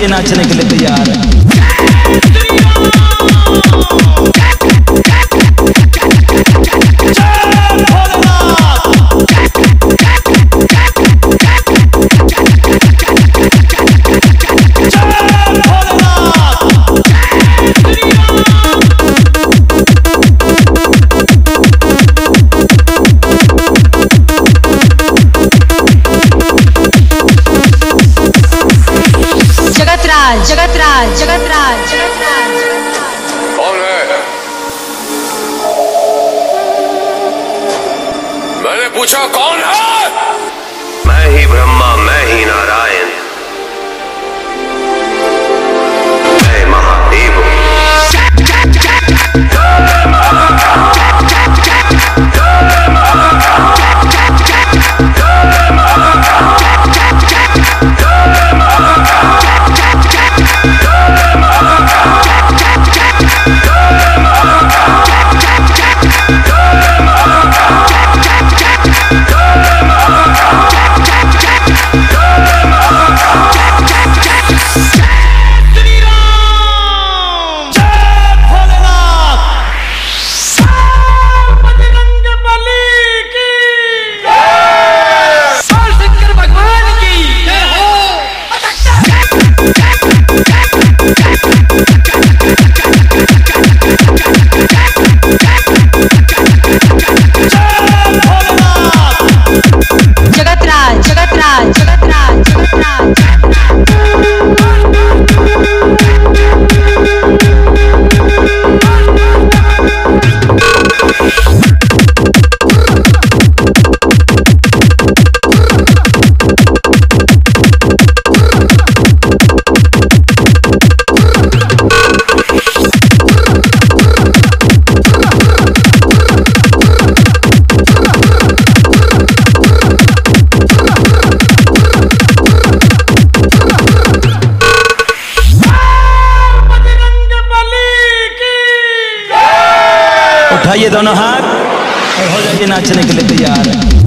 जाइए नाचने के लिए तैयार है। जगतराज जगतराज जगतराज कौन है? मैंने पूछा कौन है? मैं ही ब्रह्मा, मैं ही नारायण, मैं महादेव हूँ। उठाइए दोनों हाथ और हो जाइए नाचने के लिए तैयार है।